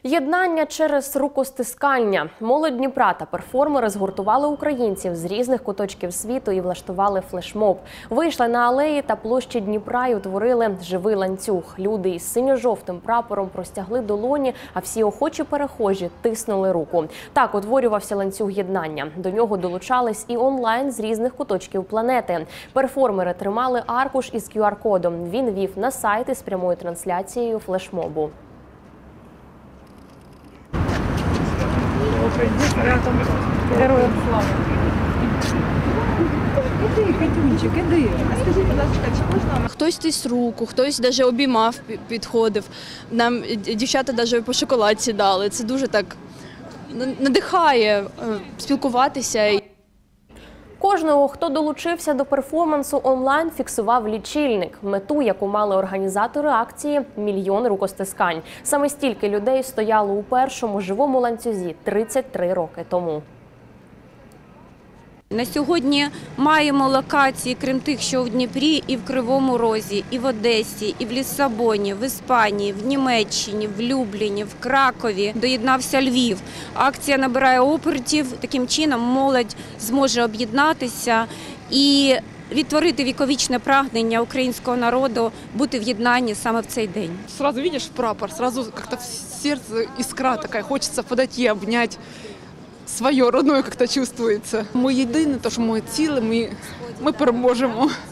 Єднання через рукостискання. Молодь Дніпра та перформери згуртували українців з різних куточків світу і влаштували флешмоб. Вийшли на алеї та площі Дніпра і утворили живий ланцюг. Люди із синьо-жовтим прапором простягли долоні, а всі охочі перехожі тиснули руку. Так утворювався ланцюг єднання. До нього долучались і онлайн з різних куточків планети. Перформери тримали аркуш із QR-кодом. Він вів на сайт із прямою трансляцією флешмобу. Героям слава! Іди, Катюнчик, іди. А скажіть, будь ласка, чи можна? Хтось тис руку, хтось навіть обіймав, підходив. Нам дівчата навіть по шоколадці дали. Це дуже так надихає спілкуватися. Кожного, хто долучився до перформансу онлайн, фіксував лічильник. Мету, яку мали організатори акції – 1 мільйон рукостискань. Саме стільки людей стояло у першому живому ланцюзі 33 роки тому. На сьогодні маємо локації, крім тих, що в Дніпрі, і в Кривому Розі, і в Одесі, і в Ліссабоні, в Іспанії, в Німеччині, в Любліні, в Кракові. Доєднався Львів. Акція набирає обертів. Таким чином молодь зможе об'єднатися і відтворити віковічне прагнення українського народу бути в єднанні саме в цей день. Сразу видишь прапор, сразу как-то в сердце искра такая, хочется подойти, обнять. Своє родное как-то чувствується. Ми єдині, тож ми цілі, ми переможемо.